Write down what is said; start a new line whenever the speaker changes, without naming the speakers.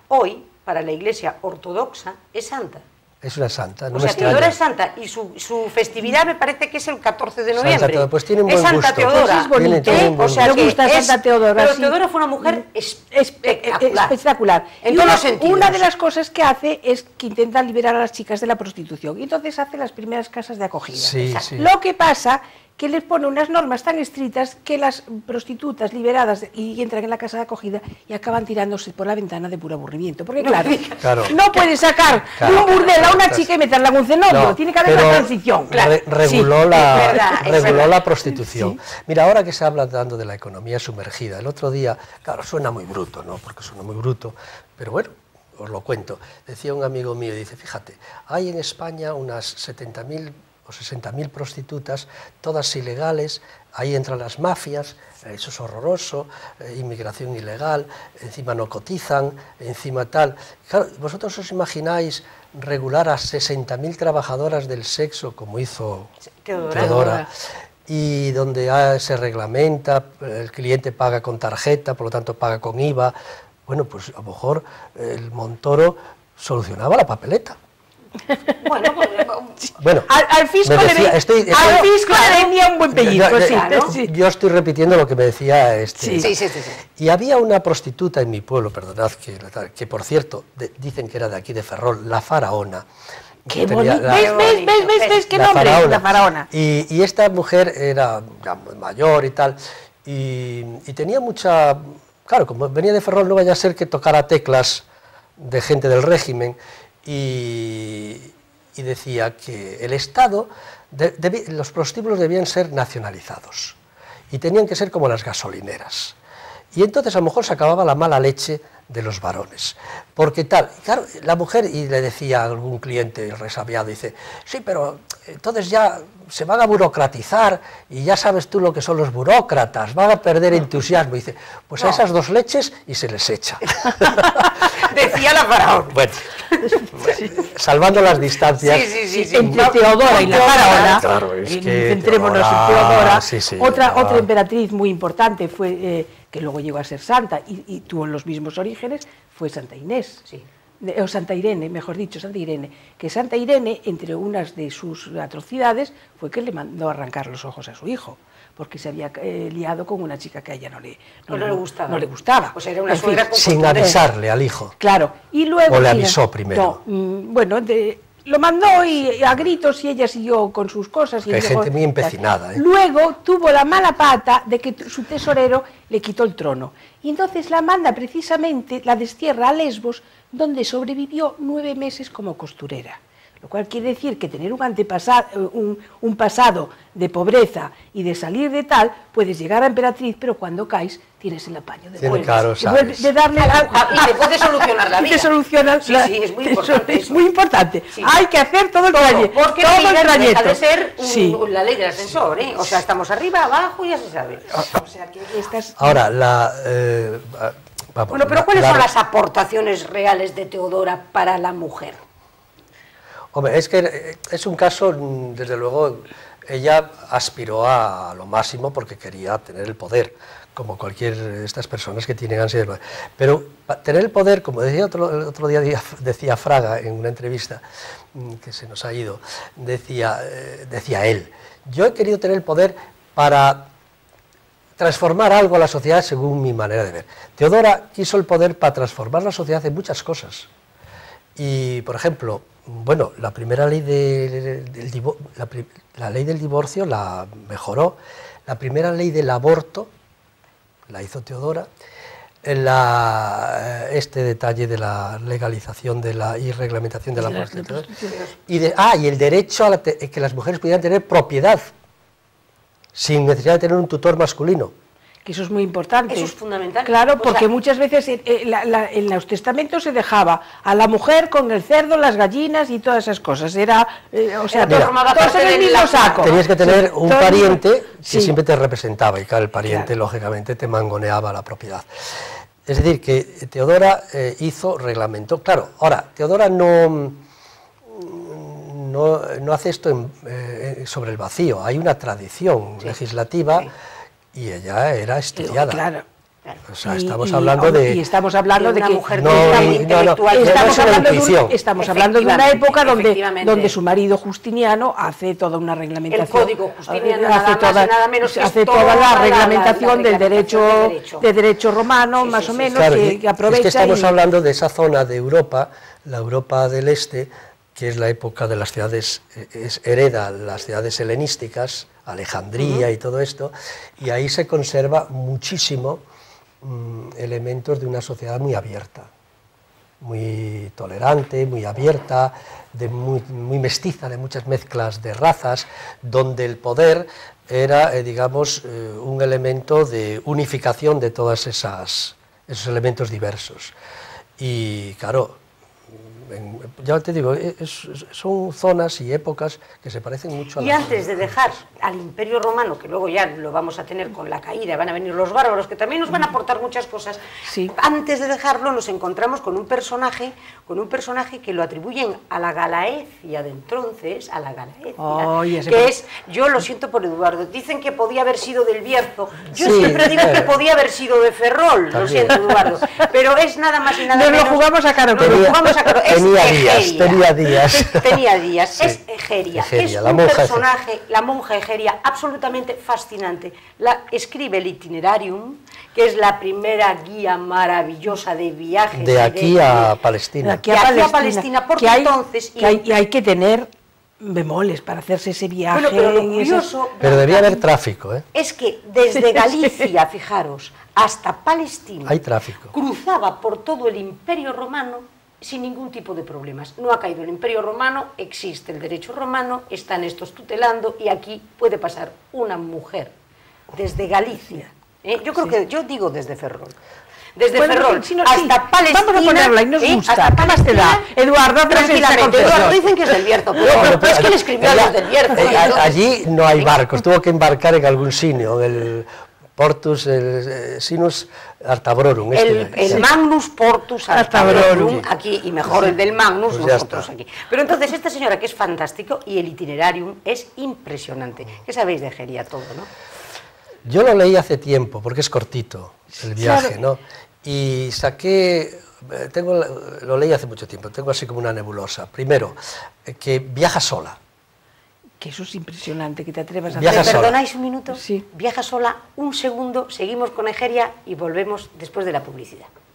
hoy, para la Iglesia ortodoxa, es santa.
Es una santa, no
O
me
sea,
extraña.
Teodora es santa y su festividad me parece que es el 14 de noviembre.
Santa, pues tiene un
es
buen
Santa
gusto.
Teodora.
Pues es bonito,
tiene un buen
O sea,
gusto.
que
Me gusta Santa Teodora,
pero
sí.
Teodora fue una mujer espectacular.
Espectacular.
En
Y
todos los sentidos.
una de las cosas que hace es que intenta liberar a las chicas de la prostitución. Y entonces hace las primeras casas de acogida.
Sí, sí.
Lo que pasa que les pone unas normas tan estrictas que las prostitutas liberadas y entran en la casa de acogida y acaban tirándose por la ventana de puro aburrimiento. Porque claro. No puede sacar de un burdel a una chica y meterla en un cenobio.
No,
tiene que haber una transición. Claro.
Reguló
verdad.
la prostitución.
Sí.
Mira, ahora que se habla tanto de la economía sumergida, el otro día, claro, suena muy bruto, ¿no? Porque suena muy bruto, pero bueno, os lo cuento. Decía un amigo mío, dice, fíjate, hay en España unas 70.000 o 60.000 prostitutas, todas ilegales, ahí entran las mafias, eso es horroroso, inmigración ilegal, encima no cotizan, encima tal. Claro, vosotros os imagináis regular a 60.000 trabajadoras del sexo, como hizo Teodora, y donde se reglamenta, el cliente paga con tarjeta, por lo tanto paga con IVA. Bueno, pues a lo mejor el Montoro solucionaba la papeleta. Bueno,
al fisco le venía un buen pellizco.
Yo estoy repitiendo lo que me decía este.
Sí.
Y había una prostituta en mi pueblo, perdonad, que por cierto, dicen que era de aquí de Ferrol, la Faraona.
¡Qué bonito! ¿Ves qué nombre? La Faraona.
Y esta mujer era ya muy mayor y tal, y tenía mucha... Claro, como venía de Ferrol, no vaya a ser que tocara teclas de gente del régimen, y decía que el Estado, los prostíbulos debían ser nacionalizados y tenían que ser como las gasolineras. Y entonces a lo mejor se acababa la mala leche de los varones. Porque tal, claro, la mujer, y le decía a algún cliente resabiado, dice, sí, pero entonces ya se van a burocratizar y ya sabes tú lo que son los burócratas, van a perder entusiasmo. Y dice, pues a esas 2 leches y se les echa.
Decía la Faraona.
Bueno, salvando las distancias.
Sí.
Entre Teodora y la Faraona,
claro, es que
centrémonos
Teodora,
en Teodora, otra emperatriz muy importante fue, que luego llegó a ser santa y tuvo los mismos orígenes, fue Santa Inés.
Sí.
O Santa Irene, mejor dicho, Santa Irene, que Santa Irene, entre unas de sus atrocidades, fue que le mandó arrancar los ojos a su hijo, porque se había liado con una chica que a ella no le gustaba.
Pues era una suegra
sin avisarle al hijo.
Claro, y luego...
¿O le avisó primero?
No, bueno, lo mandó y a gritos y ella siguió con sus cosas. Y
hay gente muy empecinada.
Luego tuvo la mala pata de que su tesorero le quitó el trono. Y entonces la manda precisamente, la destierra a Lesbos, donde sobrevivió 9 meses como costurera. Lo cual quiere decir que tener un pasado de pobreza y de salir de tal, puedes llegar a emperatriz, pero cuando caes tienes el apaño de vueltas.
Claro,
de darle
y te puede solucionar la vida.
Sí,
es muy importante.
Es muy importante.
Sí.
Hay que hacer todo el trayecto.
Porque
todo el trayecto.
deja de ser la ley del ascensor, ¿eh? O sea, estamos arriba, abajo, ya se sabe. O sea, que estas...
Ahora,
bueno, pero ¿cuáles son las aportaciones reales de Teodora para la mujer?
Hombre, es que es un caso, desde luego, ella aspiró a lo máximo porque quería tener el poder, como cualquier de estas personas que tienen ansia de poder. Pero tener el poder, como decía el otro día decía Fraga en una entrevista que se nos ha ido, decía él, yo he querido tener el poder para transformar algo a la sociedad según mi manera de ver. Teodora quiso el poder para transformar la sociedad en muchas cosas. Y, por ejemplo, bueno, la primera ley la ley del divorcio la mejoró, la primera ley del aborto la hizo Teodora, este detalle de la legalización y reglamentación de la prostitución, y el derecho a que las mujeres pudieran tener propiedad sin necesidad de tener un tutor masculino.
Que eso es muy importante.
Eso es fundamental.
Claro, porque muchas veces en los testamentos se dejaba a la mujer con el cerdo, las gallinas y todas esas cosas. Era, todos en el mismo saco.
Tenías que tener un pariente que siempre te representaba, y claro, el pariente lógicamente te mangoneaba la propiedad. Es decir, que Teodora reglamentó. Claro, ahora, Teodora no hace esto sobre el vacío, hay una tradición legislativa. Y ella era estudiada.
Claro.
O sea, estamos hablando de...
Y estamos hablando de
una
que...
mujer
intelectual. Estamos hablando de una época
efectivamente.
donde su marido Justiniano hace toda una reglamentación.
El código Justiniano,
hace
nada menos que
hace toda la reglamentación del derecho romano, más o menos,
claro,
que aprovecha.
Es que estamos hablando de esa zona de Europa, la Europa del Este, que es la época de las ciudades, hereda las ciudades helenísticas, Alejandría y todo esto, y ahí se conserva muchísimo elementos de una sociedad muy abierta, muy tolerante, muy abierta, muy mestiza, de muchas mezclas de razas, donde el poder era, digamos, un elemento de unificación de todos esos elementos diversos. Y claro, ya te digo, son zonas y épocas que se parecen mucho a
Y antes de dejar al Imperio Romano, que luego ya lo vamos a tener con la caída, van a venir los bárbaros, que también nos van a aportar muchas cosas, antes de dejarlo nos encontramos con un personaje que lo atribuyen a la Galaecia de entonces, que es, yo lo siento por Eduardo, dicen que podía haber sido del Bierzo, yo siempre digo que podía haber sido de Ferrol, lo siento Eduardo, pero es nada más y nada menos...
Nos lo jugamos a caro.
Tenía días.
Es Egeria, es un personaje, la monja Egeria, absolutamente fascinante. Escribe el Itinerarium, que es la primera guía maravillosa de viajes.
De aquí a Palestina.
De aquí a Palestina, porque entonces...
hay que tener bemoles para hacerse ese viaje.
Bueno, pero lo curioso...
Pero debía haber tráfico, ¿eh?
Es que desde Galicia, fijaros, hasta Palestina...
Hay tráfico.
Cruzaba por todo el Imperio Romano sin ningún tipo de problemas. No ha caído el Imperio Romano, existe el derecho romano, están estos tutelando y aquí puede pasar una mujer desde Galicia. Yo creo que, yo digo desde Ferrol. Desde Ferrol hasta Palestina.
Vamos a ponerla y nos gusta. ¿Qué más te da? Eduardo,
tranquilamente. Eduardo dicen que es del Bierzo, pero es que él escribió a los del Bierzo.
Allí no hay barcos, tuvo que embarcar en algún sinio, el Portus, Sinus Artabrorum.
El Magnus Portus Artabrorum, aquí, y mejor el del Magnus, pues nosotros aquí. Pero entonces, esta señora que es fantástico, y el Itinerarium es impresionante. ¿Qué sabéis de Egeria todo, no?
Yo lo leí hace tiempo, porque es cortito el viaje, ¿no? Y saqué, lo leí hace mucho tiempo, tengo así como una nebulosa. Primero, que viaja sola.
Que eso es impresionante, que te atrevas a
hacer. ¿Me perdonáis un minuto?
Sí.
Viaja sola, un segundo, seguimos con Egeria y volvemos después de la publicidad.